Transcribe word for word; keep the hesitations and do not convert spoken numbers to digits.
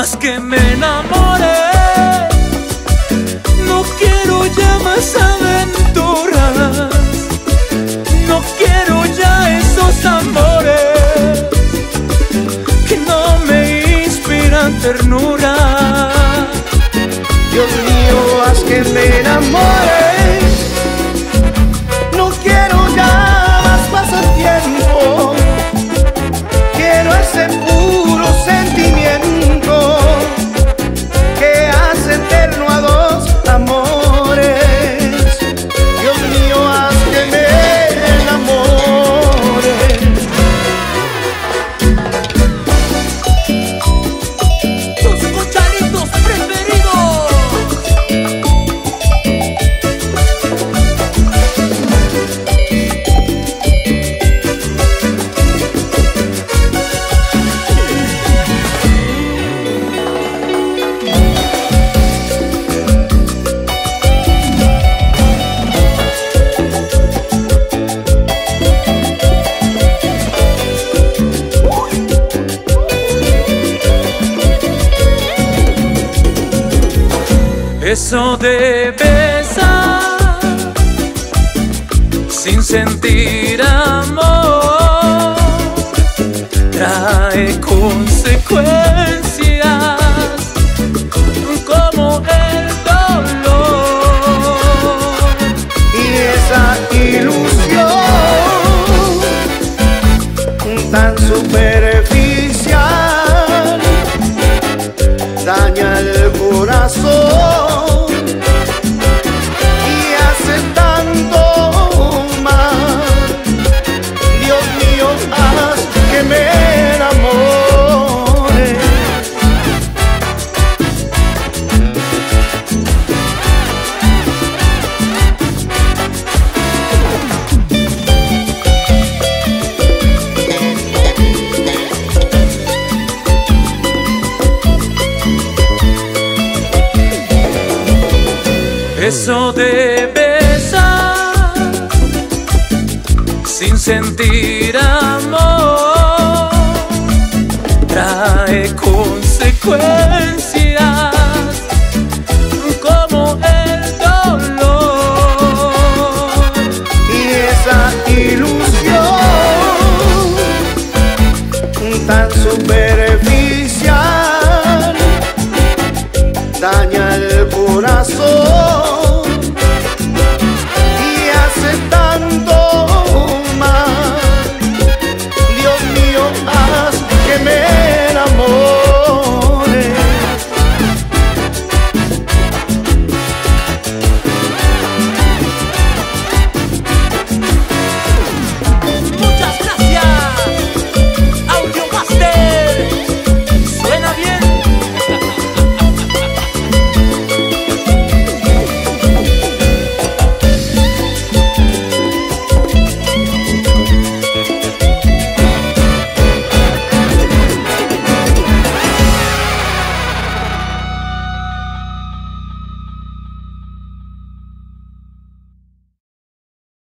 haz que me enamore. No quiero ya más aventuras, no quiero ya esos amores que no me inspiran ternura. Dios mío, haz que me enamore. No quiero ya más pasatiempo, quiero ese puro sentimiento que hace eterno a dos amores. Dios mío, haz que me enamore. Tus cucharitos preferidos. Eso de besar sin sentir amor trae consecuencias como el dolor. Y esa ilusión tan superficial daña el corazón y hace tanto mal. Dios mío, haz que me enamore. Eso de besar sin sentir amor trae consecuencias